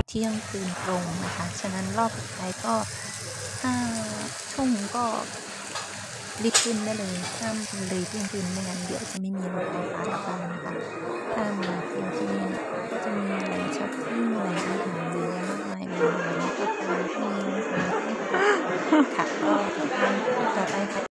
เที่ยงคืนตรงนะคะฉะนั้นรอบสุดท้ายก็5 ทุ่มก็รีบขึ้นได้เลยห้ามเลยเที่ยงคืนไม่งั้นเดี๋ยวจะไม่มีรถไฟฟ้ากลับบ้านนะคะถ้ามาเที่ยวที่นี่เนี่ยก็จะมีแหล่งช็อปปิงแหล่งอาหารเยอะแยะมากมายเลยร้านกาแฟก็มีนะคะค่ะก็ติดตามคลิปต่อไปค่ะ